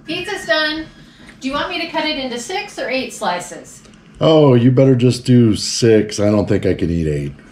Pizza's done. Do you want me to cut it into 6 or 8 slices? Oh, you better just do 6. I don't think I can eat 8.